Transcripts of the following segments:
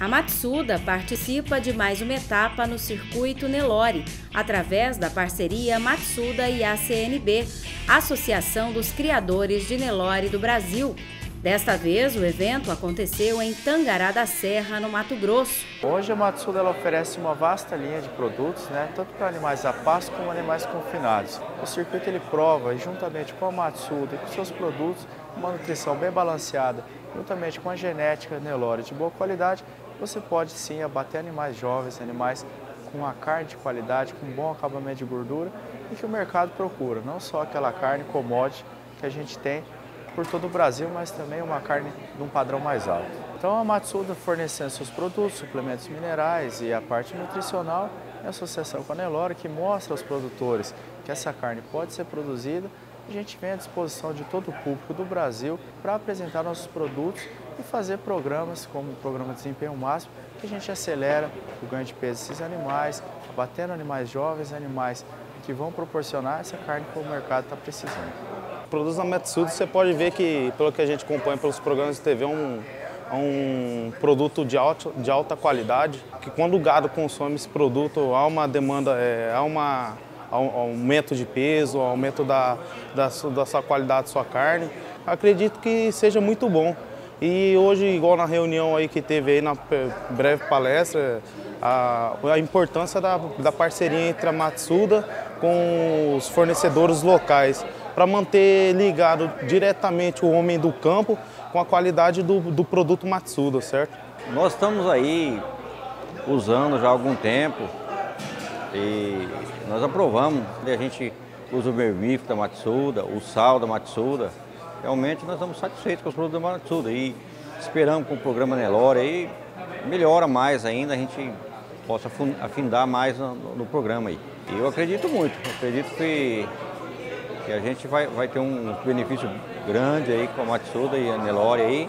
A Matsuda participa de mais uma etapa no circuito Nelore, através da parceria Matsuda e ACNB, Associação dos Criadores de Nelore do Brasil. Desta vez, o evento aconteceu em Tangará da Serra, no Mato Grosso. Hoje a Matsuda ela oferece uma vasta linha de produtos, tanto para animais a pasto como animais confinados. O circuito ele prova, juntamente com a Matsuda e com seus produtos, uma nutrição bem balanceada, juntamente com a genética Nelore de boa qualidade, você pode sim abater animais jovens, animais com uma carne de qualidade, com um bom acabamento de gordura e que o mercado procura, não só aquela carne commodity que a gente tem por todo o Brasil, mas também uma carne de um padrão mais alto. Então a Matsuda fornecendo seus produtos, suplementos minerais e a parte nutricional, é a associação com a Nelore que mostra aos produtores que essa carne pode ser produzida. A gente vem à disposição de todo o público do Brasil para apresentar nossos produtos e fazer programas como o programa de desempenho máximo, que a gente acelera o ganho de peso desses animais, abatendo animais jovens, animais que vão proporcionar essa carne que o mercado está precisando. Produtos da Matsuda, você pode ver que, pelo que a gente acompanha pelos programas de TV, é um produto de alta qualidade, que quando o gado consome esse produto, há uma demanda, há um aumento de peso, aumento da sua qualidade da sua carne. Acredito que seja muito bom. E hoje, igual na reunião aí que teve aí na breve palestra, a importância da parceria entre a Matsuda com os fornecedores locais, para manter ligado diretamente o homem do campo com a qualidade do produto Matsuda, certo? Nós estamos aí usando já há algum tempo e nós aprovamos. A gente usa o vermífugo da Matsuda, o sal da Matsuda. Realmente nós estamos satisfeitos com os produtos da Matsuda e esperamos que o programa Nelore aí melhora mais ainda, a gente possa afindar mais no programa aí. E eu acredito muito, acredito que a gente vai ter um benefício grande aí com a Matsuda e a Nelore aí,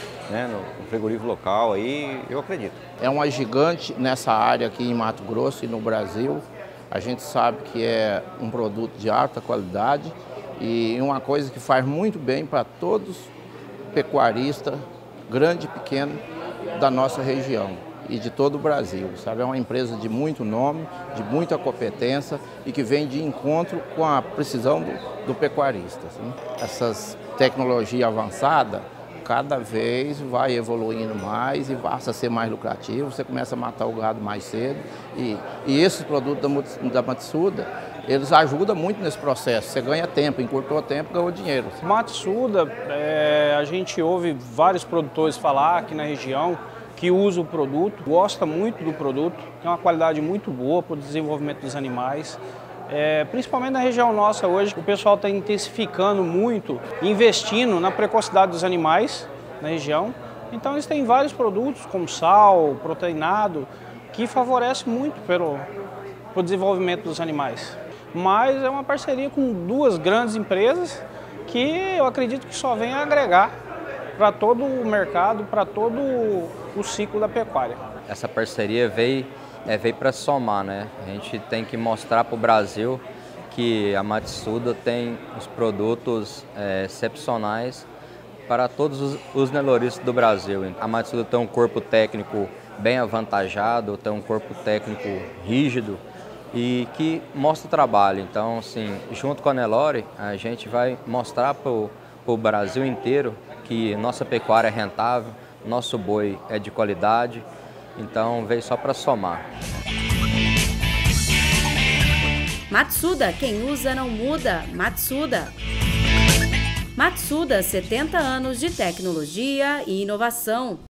no frigorífico local aí, eu acredito. É uma gigante nessa área aqui em Mato Grosso e no Brasil. A gente sabe que é um produto de alta qualidade e uma coisa que faz muito bem para todos pecuaristas, grande e pequeno, da nossa região e de todo o Brasil, sabe? É uma empresa de muito nome, de muita competência e que vem de encontro com a precisão do pecuarista. Assim. Essas tecnologias avançadas, cada vez vai evoluindo mais e passa a ser mais lucrativo, você começa a matar o gado mais cedo e esses produtos da Matsuda, eles ajudam muito nesse processo, você ganha tempo, encurtou o tempo, ganhou dinheiro. Matsuda, a gente ouve vários produtores falar aqui na região que usa o produto, gosta muito do produto, tem uma qualidade muito boa para o desenvolvimento dos animais. Principalmente na região nossa hoje, o pessoal está intensificando muito, investindo na precocidade dos animais na região. Então eles têm vários produtos, como sal, proteinado, que favorece muito para o desenvolvimento dos animais. Mas é uma parceria com duas grandes empresas que eu acredito que só vem a agregar para todo o mercado, para todo o ciclo da pecuária. Essa parceria veio para somar, né? A gente tem que mostrar para o Brasil que a Matsuda tem os produtos excepcionais para todos os neloristas do Brasil. A Matsuda tem um corpo técnico bem avantajado, tem um corpo técnico rígido e que mostra o trabalho. Então, assim, junto com a Nelore, a gente vai mostrar para o Brasil inteiro que nossa pecuária é rentável, nosso boi é de qualidade, então veio só para somar. Matsuda, quem usa não muda. Matsuda. Matsuda, 70 anos de tecnologia e inovação.